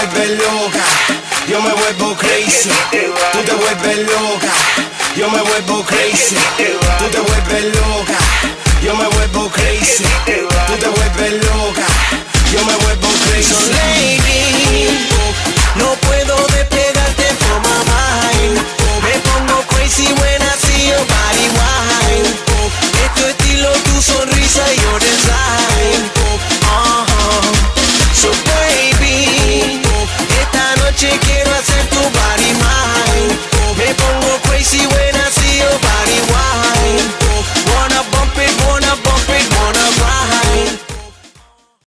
vuelves loca, yo me vuelvo crazy. Tú te vuelves loca, yo me vuelvo crazy. Tú te vuelves loca, yo me vuelvo crazy. Tú te vuelves loca, yo me vuelvo crazy. So lady, no puedo despegarte from my mind. Me pongo crazy when I see your body wine.